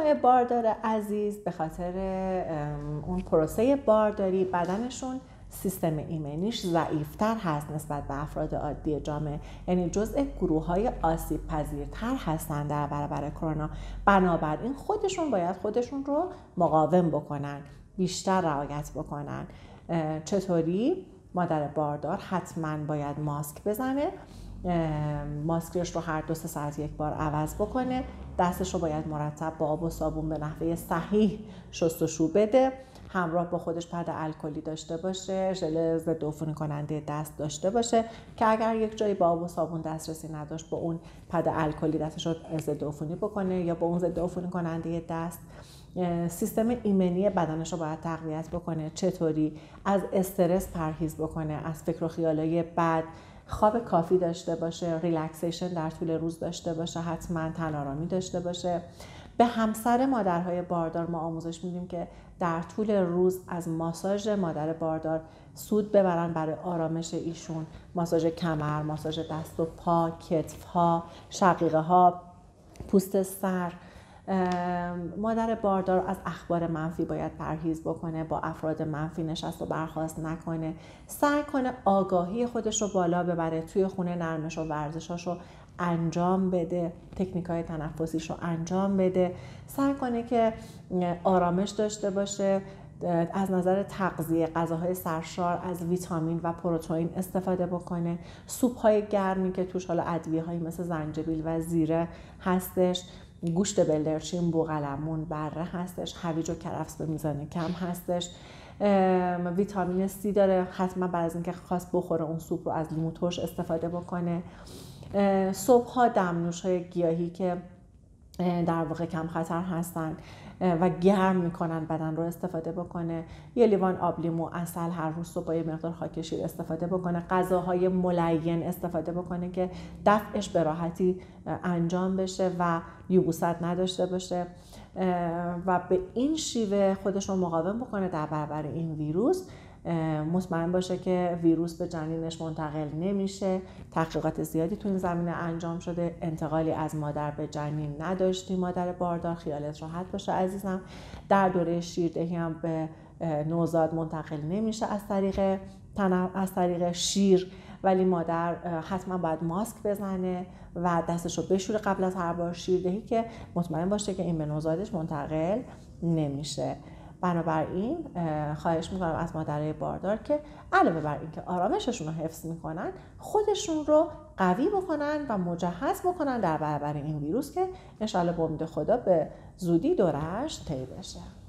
ماهای باردار عزیز به خاطر اون پروسه بارداری بدنشون سیستم ایمنیش ضعیفتر هست نسبت به افراد عادی جامعه، یعنی جزء گروه‌های آسیب پذیرتر هستن در برابر کرونا. بنابراین خودشون باید خودشون رو مقاوم بکنن، بیشتر رعایت بکنن. چطوری؟ مادر باردار حتما باید ماسک بزنه، ماسکش رو هر 2-3 ساعت یک بار عوض بکنه، دستش رو باید مرتب با آب و صابون به نحوه صحیح شستشو بده، همراه با خودش پد الکلی داشته باشه، ژل ضد عفونی کننده دست داشته باشه که اگر یک جایی با آب و صابون دسترسی نداشت با اون پد الکلی دستش رو ضد عفونی بکنه یا با اون ضد عفونی کننده دست. سیستم ایمنی بدنش رو باید تقویت بکنه. چطوری؟ از استرس پرهیز بکنه، از فکر و خیالای بد، خواب کافی داشته باشه، ریلکسیشن در طول روز داشته باشه، حتما تن آرامی داشته باشه. به همسر مادرهای باردار ما آموزش میدیم که در طول روز از ماساژ مادر باردار سود ببرن برای آرامش ایشون. ماساژ کمر، ماساژ دست و پا، کتف‌ها، شقیقه‌ها، پوست سر. مادر باردار از اخبار منفی باید پرهیز بکنه، با افراد منفی نشست و برخاست نکنه، سعی کنه آگاهی خودش رو بالا ببره، توی خونه نرمش و ورزشاش رو انجام بده، تکنیک‌های تنفسیش رو انجام بده، سعی کنه که آرامش داشته باشه، از نظر تغذیه غذاهای سرشار از ویتامین و پروتئین استفاده بکنه، سوپ‌های گرمی که توش حالا ادویه‌هایی مثل زنجبیل و زیره هستش، گوشت بلدرچین، بوقلمون، بره هستش، هویج و کرفس به میزان کم هستش، ویتامین C داره، حتما بعد از اینکه خواست بخوره اون سوپ رو از لیمو ترش استفاده بکنه. صبح‌ها دمنوش‌های گیاهی که در واقع کم خطر هستن و گرم میکنن بدن رو استفاده بکنه. یه لیوان آب لیمو عسل هر روز صبح با یه مقدار خاک شیر استفاده بکنه. غذاهای ملین استفاده بکنه که دفعش به راحتی انجام بشه و یبوست نداشته باشه و به این شیوه خودش رو مقاوم بکنه در برابر این ویروس. مطمئن باشه که ویروس به جنینش منتقل نمیشه. تحقیقات زیادی تو این زمینه انجام شده، انتقالی از مادر به جنین نداشتیم. مادر باردار خیالت راحت باشه عزیزم. در دوره شیردهی هم به نوزاد منتقل نمیشه از طریق شیر، ولی مادر حتما باید ماسک بزنه و دستشو بشوره قبل از هر بار شیردهی که مطمئن باشه که این به نوزادش منتقل نمیشه. بنابراین خواهش میکنم از مادرای باردار که علاوه بر این که آرامششون رو حفظ میکنن، خودشون رو قوی بکنن و مجهز بکنن در برابر این ویروس که انشالله به امید خدا به زودی دورش طی بشه.